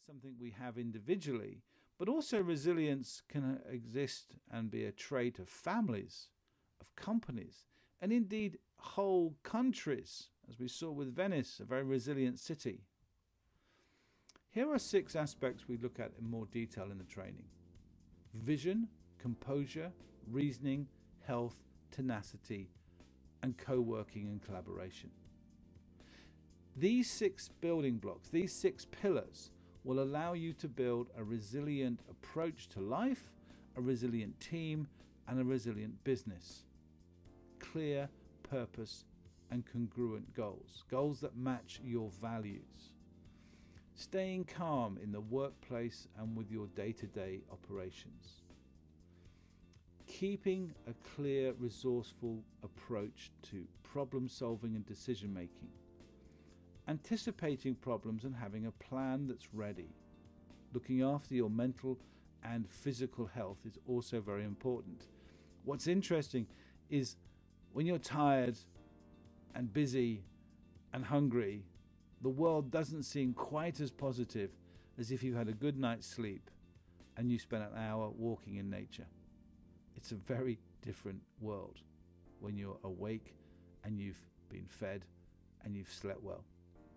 something we have individually, but also resilience can exist and be a trait of families, of companies, and indeed whole countries, as we saw with Venice, a very resilient city. Here are 6 aspects we look at in more detail in the training: vision, composure, reasoning, health, tenacity, and co-working and collaboration. These 6 building blocks, these 6 pillars, will allow you to build a resilient approach to life, a resilient team, and a resilient business. Clear purpose and congruent goals, goals that match your values. Staying calm in the workplace and with your day-to-day operations. Keeping a clear, resourceful approach to problem solving and decision making. Anticipating problems and having a plan that's ready. Looking after your mental and physical health is also very important. What's interesting is when you're tired and busy and hungry, the world doesn't seem quite as positive as if you had a good night's sleep and you spent an hour walking in nature. It's a very different world when you're awake and you've been fed and you've slept well.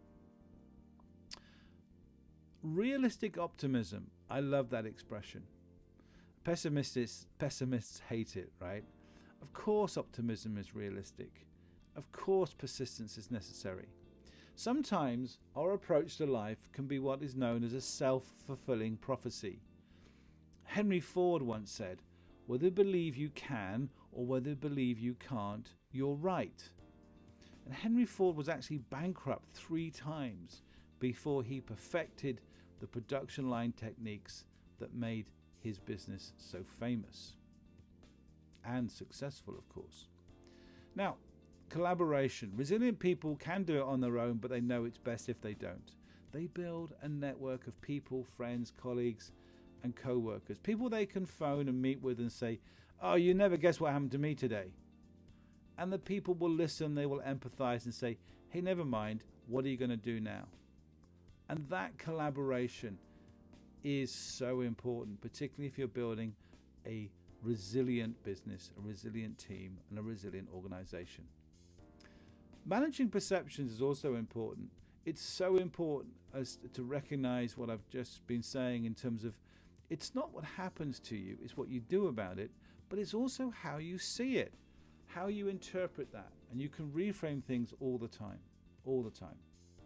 Realistic optimism. I love that expression. Pessimists hate it, right? Of course optimism is realistic. Of course persistence is necessary. Sometimes our approach to life can be what is known as a self-fulfilling prophecy. Henry Ford once said, "Whether you believe you can or whether you believe you can't, you're right." And Henry Ford was actually bankrupt 3 times before he perfected the production line techniques that made his business so famous and successful, of course. Now, collaboration. Resilient people can do it on their own, but they know it's best if they don't. They build a network of people, friends, colleagues, and co-workers, people they can phone and meet with and say, "Oh, you never guess what happened to me today." And the people will listen, they will empathize and say, "Hey, never mind, what are you going to do now?" And that collaboration is so important, particularly if you're building a resilient business, a resilient team, and a resilient organization. Managing perceptions is also important. It's so important as to recognize what I've just been saying in terms of it's not what happens to you, it's what you do about it, but it's also how you see it, how you interpret that. And you can reframe things all the time, all the time.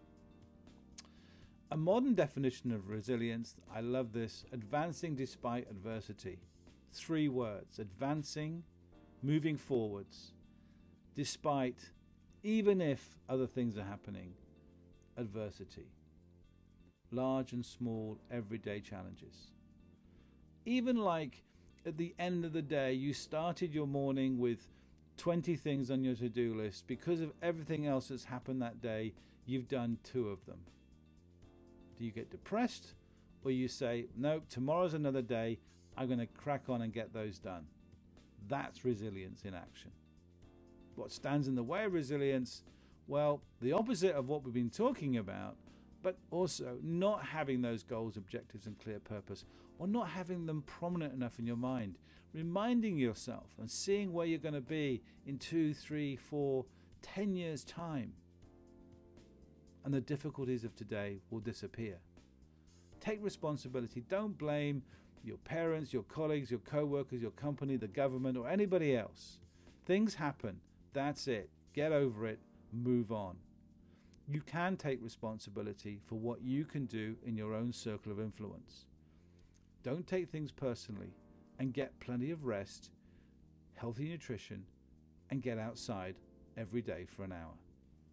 A modern definition of resilience, I love this: advancing despite adversity. 3 words: advancing, moving forwards, despite, even if other things are happening, adversity. Large and small, everyday challenges. Even like at the end of the day, you started your morning with 20 things on your to-do list. Because of everything else that's happened that day, you've done 2 of them. Do you get depressed, or you say, "No, tomorrow's another day, I'm going to crack on and get those done"? That's resilience in action. What stands in the way of resilience? Well, the opposite of what we've been talking about, but also not having those goals, objectives, and clear purpose, or not having them prominent enough in your mind. Reminding yourself and seeing where you're going to be in 2, 3, 4, 10 years' time. And the difficulties of today will disappear. Take responsibility. Don't blame your parents, your colleagues, your co-workers, your company, the government, or anybody else. Things happen. That's it. Get over it. Move on. You can take responsibility for what you can do in your own circle of influence. Don't take things personally, and get plenty of rest, healthy nutrition, and get outside every day for an hour.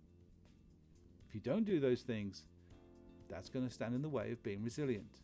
If you don't do those things, that's going to stand in the way of being resilient.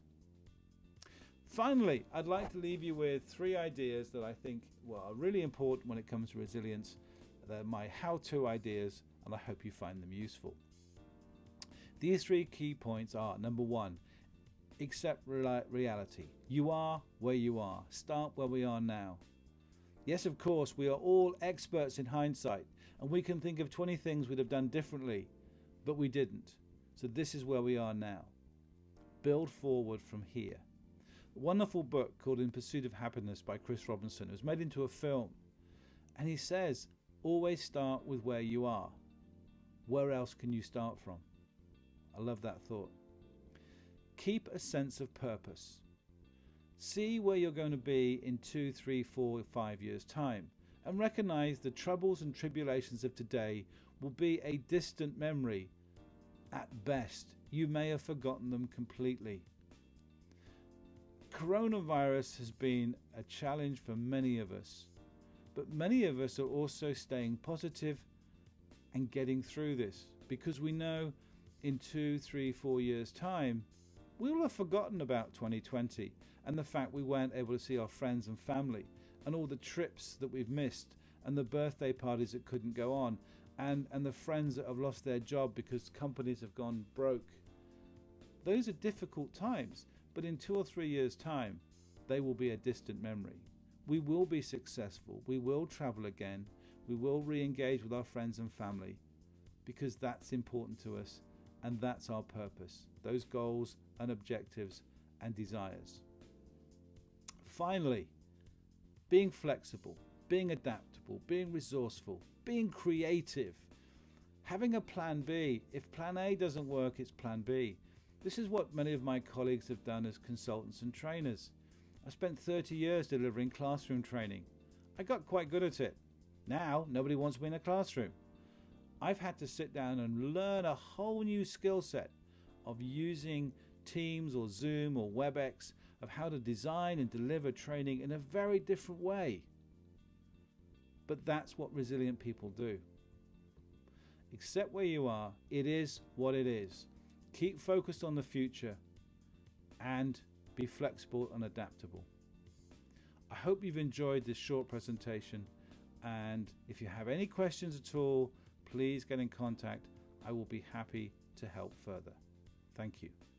Finally, I'd like to leave you with 3 ideas that I think are really important when it comes to resilience. They're my how-to ideas, and I hope you find them useful. These 3 key points are: number 1, accept reality. You are where you are. Start where we are now. Yes, of course, we are all experts in hindsight, and we can think of 20 things we'd have done differently, but we didn't. So this is where we are now. build forward from here. A wonderful book called In Pursuit of Happiness by Chris Robinson was made into a film, and he says, always start with where you are. Where else can you start from? I love that thought. Keep a sense of purpose. See where you're going to be in 2, 3, 4, 5 years' time, and recognize the troubles and tribulations of today will be a distant memory. At best, you may have forgotten them completely. Coronavirus has been a challenge for many of us, but many of us are also staying positive and getting through this, because we know in 2, 3, 4 years' time, we will have forgotten about 2020 and the fact we weren't able to see our friends and family, and all the trips that we've missed, and the birthday parties that couldn't go on, and the friends that have lost their job because companies have gone broke. Those are difficult times, but in 2 or 3 years' time, they will be a distant memory. We will be successful. We will travel again. We will re-engage with our friends and family, because that's important to us, and that's our purpose, those goals and objectives and desires. Finally, being flexible, being adaptable, being resourceful, being creative, having a plan B. If plan A doesn't work, it's plan B. This is what many of my colleagues have done as consultants and trainers. I spent 30 years delivering classroom training. I got quite good at it. Now, nobody wants me in a classroom. I've had to sit down and learn a whole new skill set of using Teams or Zoom or WebEx, of how to design and deliver training in a very different way. But that's what resilient people do. Accept where you are. It is what it is. Keep focused on the future and be flexible and adaptable. I hope you've enjoyed this short presentation, and if you have any questions at all, please get in contact. I will be happy to help further. Thank you.